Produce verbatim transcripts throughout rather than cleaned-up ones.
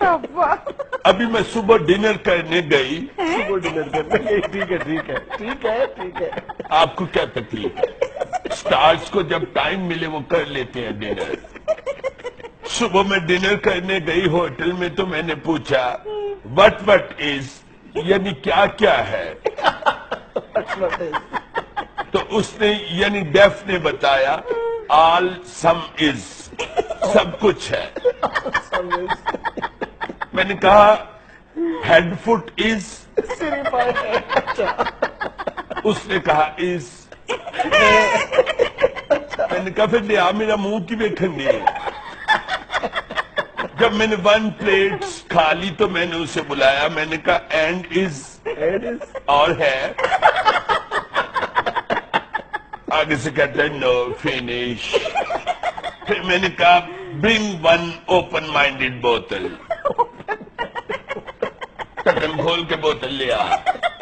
ابھی میں صبح ڈنر کرنے گئی. صبح ڈنر کرنے گئی. ٹھیک ہے ٹھیک ہے ٹھیک ہے ٹھیک ہے. آپ کو کیا تکلیف ہے؟ سٹارز کو جب ٹائم ملے وہ کر لیتے ہیں ڈنر. صبح میں ڈنر کرنے گئی ہوٹل میں تو میں نے پوچھا وٹ وٹ از یعنی کیا کیا ہے. تو اس نے یعنی ڈیف نے بتایا آل سم از سب کچھ ہے. میں نے کہا ہیڈ فٹ از اس نے کہا از. میں نے کہا پھر لیا میرا منہ کی ویکھنی ہے. جب میں نے ون پلیٹ کھا لی تو میں نے اسے بلایا. میں نے کہا اینڈ از اور ہے. آگے سے کہتا ہے نو فینش. پھر میں نے کہا برنگ ون اوپن مائنڈیڈ بوتل. ڈھکن کھول کے بوتل لے آیا.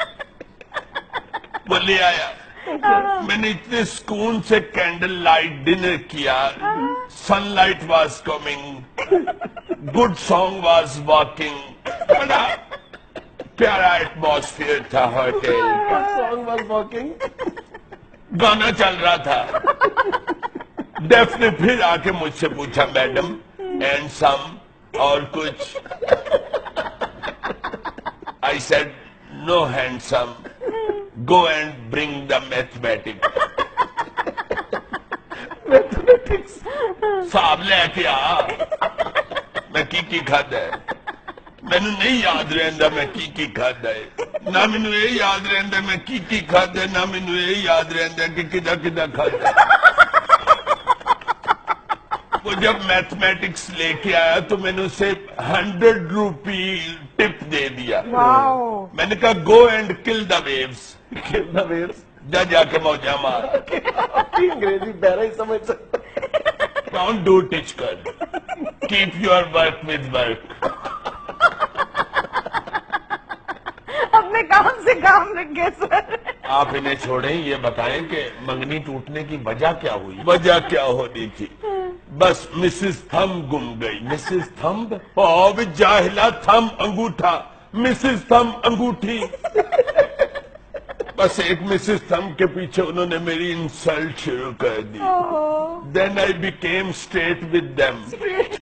وہ لے آیا. میں نے اتنے سکون سے کینڈل لائٹ ڈنر کیا. Sun light was coming. Good song was walking. بڑا پیارا ایٹماسفیئر تھا ہوٹل. Song was walking. گانا چل رہا تھا. ڈیف نے پھر آ کے مجھ سے پوچھا میڈم اینڈ سم اور کچھ. I said no handsome, go and bring the mathematics. Mathematics. صاحب لے کے آ. میں کی کی کھادا ہے. مینوں نہیں یاد رہندا میں کی کی کھادا ہے. نہ مینوں یہ یاد رہندا میں کی کی کھادا ہے. نہ مینوں یہ یاد رہندا کہ کدا کدا کھادا ہے. وہ جب میتھمیٹکس لے کے آیا تو میں نے اسے ہنڈریڈ روپی ٹپ دے دیا. میں نے کہا گو اینڈ کل دا ویوز. کل دا ویوز. جا جا کے موجہ مار. انگریزی بہرا ہی سمجھ سکتا. ڈونٹ ڈو ٹچ کر. Keep your work with work. اپنے کام سے کام رکھے سر. آپ انہیں چھوڑیں یہ بتائیں کہ منگنی ٹوٹنے کی وجہ کیا ہوئی. وجہ کیا ہونی تھی بس مسز تھم گم گئی. مسز تھم او جاہلا تھم انگوٹھا. مسز تھم انگوٹھی. بس ایک مسز تھم کے پیچھے انہوں نے میری انسلٹ شروع کر دی. Then I became straight with them.